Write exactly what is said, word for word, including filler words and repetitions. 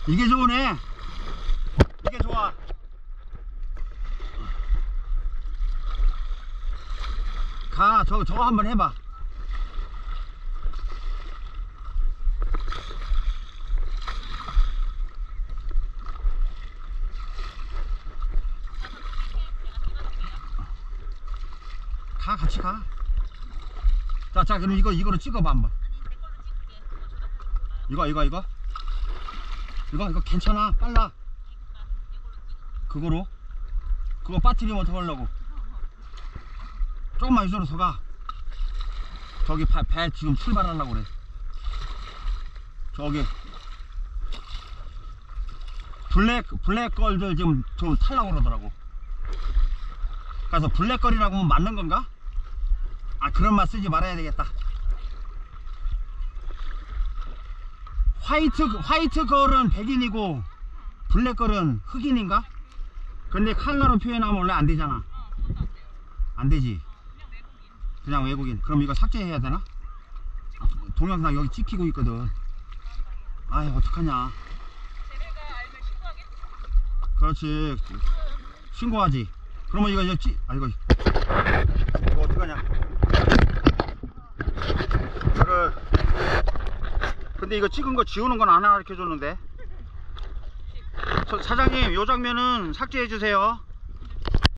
이게 좋으네. 이게 좋아. 가, 저, 저거 한번 해봐. 가, 같이 가. 자, 자, 그럼 이거, 이거로 찍어봐, 한번. 이거, 이거, 이거. 이거, 이거 괜찮아. 빨라. 그거로? 그거 빠뜨리면 어떡하려고. 조금만 이쪽으로 서 가. 저기 배, 배 지금 출발하려고 그래. 저기. 블랙, 블랙걸들 지금 좀 타려고 그러더라고. 그래서 블랙걸이라고 하면 맞는 건가? 아, 그런 말 쓰지 말아야 되겠다. 화이트, 화이트 걸은 백인이고 블랙걸은 흑인인가? 근데 컬러로 표현하면 원래 안 되잖아. 안 되지. 그냥 외국인. 그럼 이거 삭제해야 되나? 동영상 여기 찍히고 있거든. 아이, 어떡하냐. 그렇지. 신고하지. 그러면 이거 이제 찍, 아, 이거. 이거 어떡하냐. 이거를. 근데 이거 찍은 거 지우는 건 안 가르쳐 줬는데. 사장님, 요 장면은 삭제해 주세요.